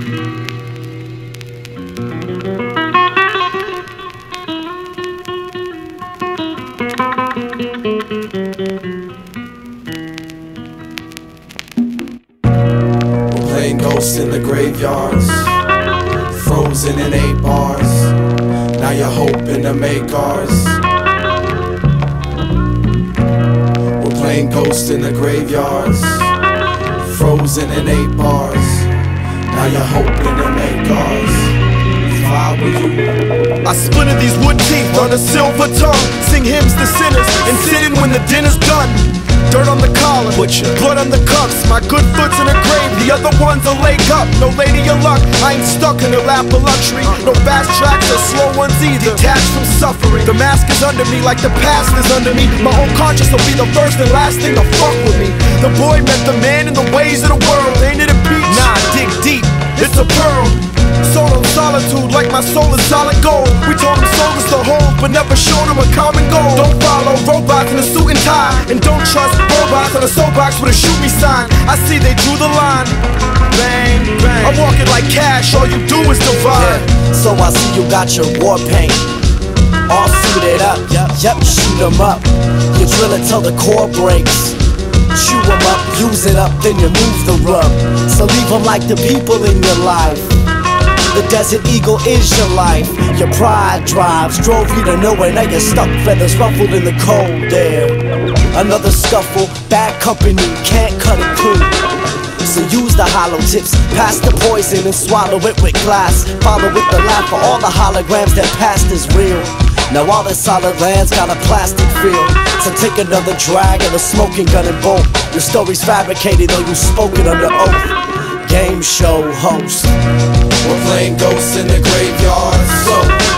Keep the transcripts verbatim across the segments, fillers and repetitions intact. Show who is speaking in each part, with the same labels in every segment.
Speaker 1: Playing ghosts in the graveyards, frozen in eight bars. Now you're hoping to make ours. We're playing ghosts in the graveyards, frozen in eight bars. Now you're hoping to make ours. If I were you,
Speaker 2: I splinter these wood teeth on a silver tongue, sing hymns to sinners, and sit in when the dinner's done. Dirt on the collar, blood on the cuffs. My good foot's in a grave, the other one's a leg up. No lady of luck, I ain't stuck in the lap of luxury. No fast tracks or slow ones either. Detached from suffering, the mask is under me like the past is under me. My own conscience will be the first and last thing to fuck with me. The boy met the man in the ways of the world. Ain't it a peach? Nah, dig deep, it's a pearl. Soul of solitude, like my soul is solid gold. We told him sold us the whole, but never showed him a common goal. Don't follow robots in a suit and tie, and don't trust robots on a soapbox with a shoot me sign. I see they drew the line. Bang, bang. I'm walking like cash, all you do is divide.
Speaker 3: Yeah. So I see you got your war paint all suited up. Yep, yep, shoot 'em up. You drill it till the core breaks. Chew 'em up, use it up, then you move the rub. So leave 'em like the people in your life. The desert eagle is your life. Your pride drives, drove you to nowhere. Now you're stuck, feathers ruffled in the cold air. Another scuffle, bad company, can't cut it clean. So use the hollow tips, pass the poison and swallow it with glass. Follow with the laugh for all the holograms that past is real. Now all this solid land's got a plastic feel. So take another drag and a smoking gun and bolt. Your story's fabricated though you spoke it under oath. Gameshow Host.
Speaker 1: we're playing ghosts in the graveyards. So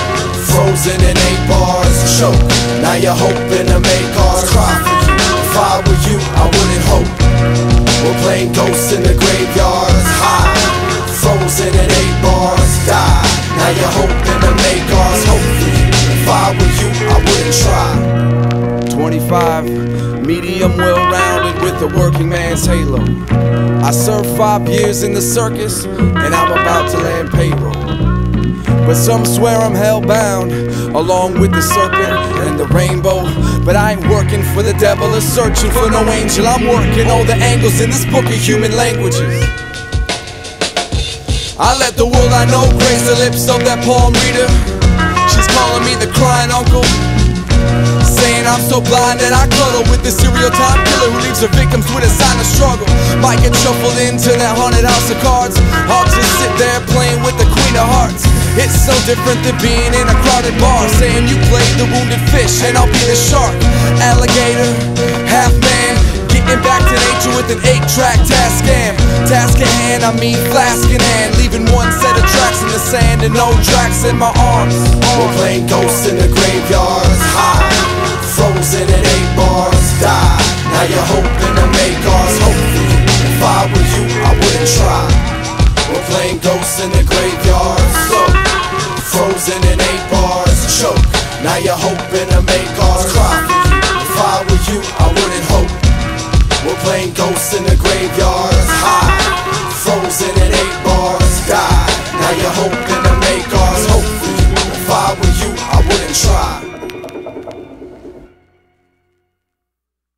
Speaker 1: frozen in eight bars, choke. Now you're hoping to make ours. Cry for you. If I were you, I wouldn't hope. We're playing ghosts in the graveyards. High, frozen in eight bars. Die. Now you're hoping to make ours. Hope for you. If I were you, I wouldn't try.
Speaker 4: twenty-five, medium well-rounded with a working man's halo. I served five years in the circus, and I'm about to land payroll. But some swear I'm hell-bound, along with the serpent and the rainbow. But I ain't working for the devil or searching for no angel. I'm working all the angles in this book of human languages. I let the world I know grace the lips of that palm reader. She's calling me the crying uncle, saying I'm so blind that I cuddle with the serial time killer who leaves her victims with a sign of struggle. Might get shuffled into that haunted house of cards. I'll just sit there playing with the queen of hearts. It's so different than being in a crowded bar, saying you play the wounded fish and I'll be the shark. Alligator, half man, getting back to nature with an eight-track task scam. Task at hand, I mean flask in hand, leaving one set of tracks in the sand and no tracks in my arms.
Speaker 1: We're playing ghosts in the graveyards. High, frozen in eight bars. Die.